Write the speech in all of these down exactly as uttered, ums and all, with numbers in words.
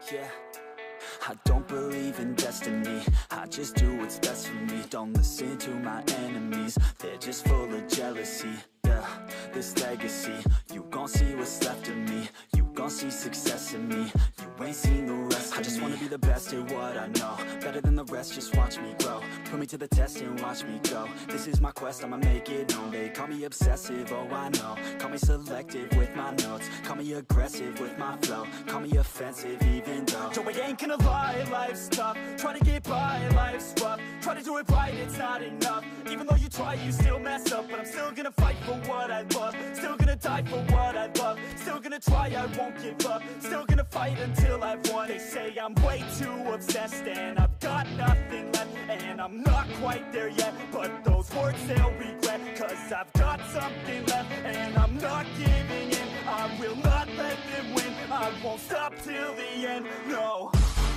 Yeah, I don't believe in destiny, I just do what's best for me. Don't listen to my enemies, they're just full of jealousy. Yeah, this legacy, you gon' see what's left of me. You gon' see success in me, you ain't seen the rest of me. I just wanna be the best at what I know, better than the rest, just watch me grow. Put me to the test and watch me go. This is my quest, I'ma make it known. They call me obsessive, oh I know. Call me selective with my notes, call me aggressive with my flow. Call me offensive even though Joe, I ain't gonna lie, life's tough. Try to get by, life's rough. Try to do it right, it's not enough. Even though you try, you still mess up. But I'm still gonna fight for what I love, still gonna die for what I love. Still gonna try, I won't give up. Still gonna fight until I've won. They say I'm way too obsessed and I've got nothing left, and I'm not quite there yet, but those words they'll regret. Cause I've got something left and I'm not giving in. I will not let them win, I won't stop till the end, no.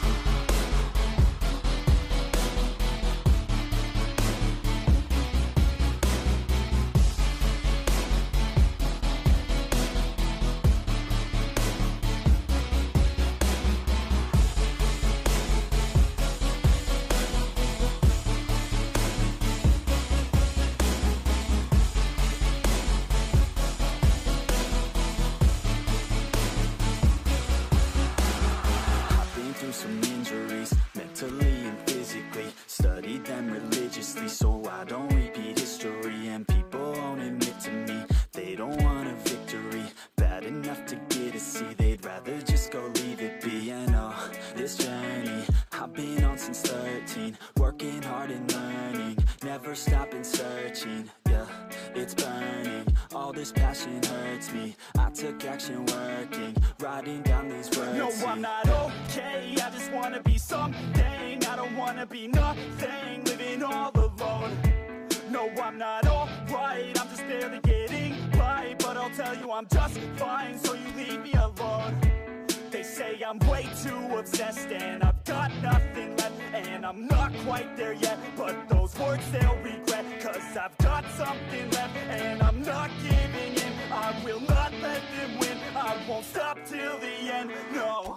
Some injuries, mentally and physically. Studied them religiously so I don't repeat history. And people won't admit to me they don't want a victory bad enough to get a C. They'd rather just go leave it be. And oh, this journey I've been on since thirteen, working hard and learning, never stopping searching. Yeah, it's burning, all this passion hurts me. I took action working, writing down these words. No, I'm not okay, I just wanna be something. I don't wanna be nothing, living all alone. No, I'm not alright, I'm just barely getting by. But I'll tell you I'm just fine, so you leave me alone. They say I'm way too obsessed and I've got nothing left, and I'm not quite there yet, but those words they'll regret. Cause I've got something left and I'm not giving in. I will not let them win, I won't stop till the end, no.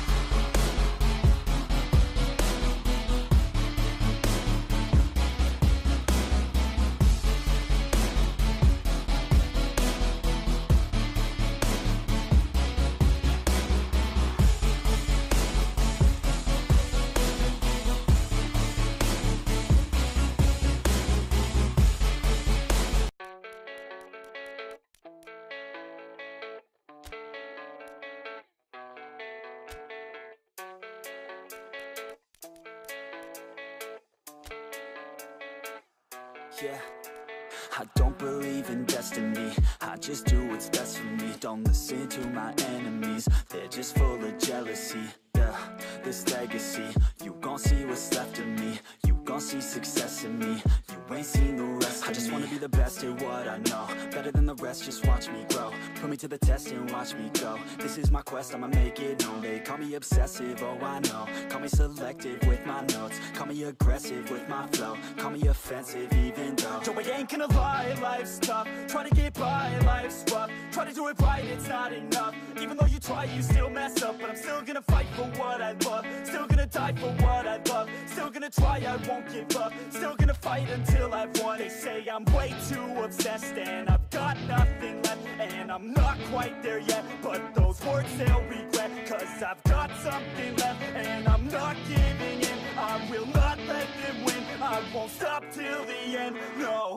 Yeah, I don't believe in destiny, I just do what's best for me. Don't listen to my enemies, they're just full of jealousy. Yeah, this legacy, you gon' see what's left of me. You gon' see success in me, you ain't seen the rest of me. I just wanna be the best at what I know, better than the rest, just watch me grow. Put me to the test and watch me go. This is my quest, I'ma make it known. They call me obsessive, oh I know. Call me selective with my notes, call me aggressive with my flow. Call me offensive even though Joe, I ain't gonna lie, life's tough. Try to get by, life's rough. Try to do it right, it's not enough. Even though you try, you still mess up. But I'm still gonna fight for what I love, still gonna die for what I love. Still gonna try, I won't give up. Still gonna fight until I've won. They say I'm way too obsessed and I've got nothing left, and I'm not quite there yet, but those words they'll regret. Cause I've got something left and I'm not giving in. I will not let them win, I won't stop till the end, no.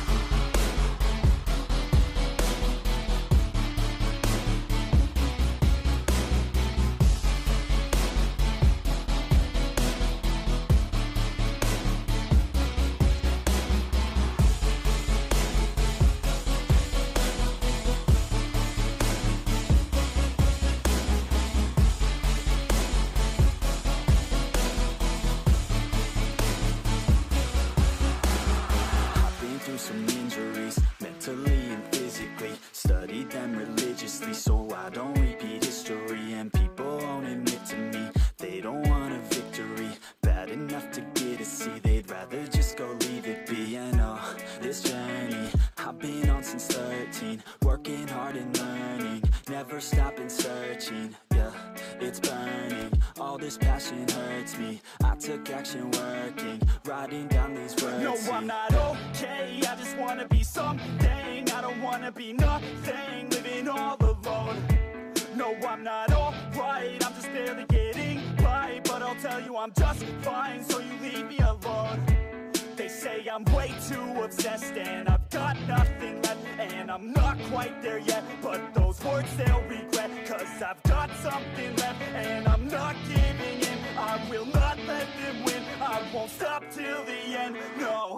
Some injuries, mentally and physically. Studied them religiously so I don't repeat history. And people won't admit to me they don't want a victory bad enough to get a C. They'd rather just go leave it be. And oh, this journey I've been on since thirteen, working hard and learning, never stopping searching. Yeah, it's burning, all this passion hurts me. I took action working, writing down these words. No, I'm not okay, I just wanna be something. I don't wanna be nothing, living all alone. No, I'm not alright, I'm just barely getting by. But I'll tell you I'm just fine, so you leave me alone. They say I'm way too obsessed and I've got nothing left, and I'm not quite there yet, but those words they'll regret. Cause I've got something left and I'm not giving in. I will not let them win, I won't stop till the end, no.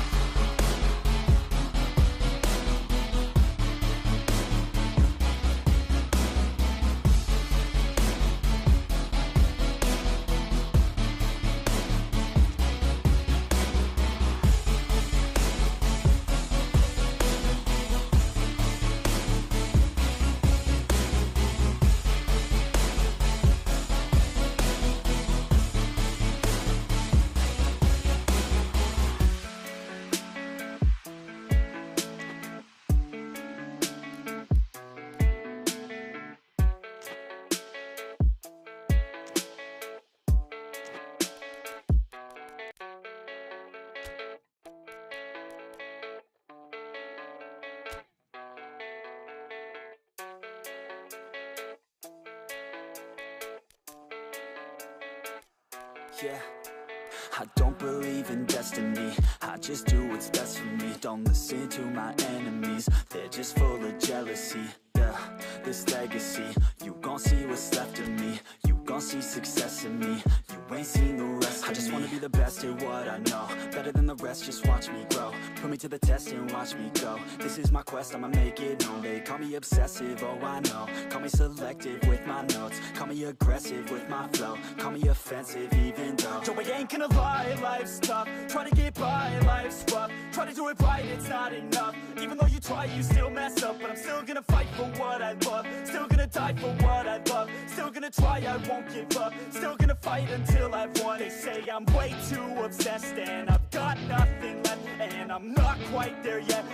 Yeah, I don't believe in destiny, I just do what's best for me. Don't listen to my enemies, they're just full of jealousy. Yeah, this legacy, you gon' see what's left of me. You gon' see success in me, you ain't seen the rest of me. I just wanna be the best at what I know, better than the rest, just watch me grow. Put me to the test and watch me go. This is my quest, I'ma make it known. They call me obsessive, oh I know. Call me selective with my notes, call me aggressive with my flow. Call me offensive even though Yo, I ain't gonna lie, life's tough. Try to get by, life's rough. Try to do it right, it's not enough. Even though you try, you still mess up. But I'm still gonna fight for what I love, still gonna die for what I love, still gonna try, I won't give up, still gonna fight until I've won. They say I'm way too obsessed and I've got nothing left, and I'm not quite there yet,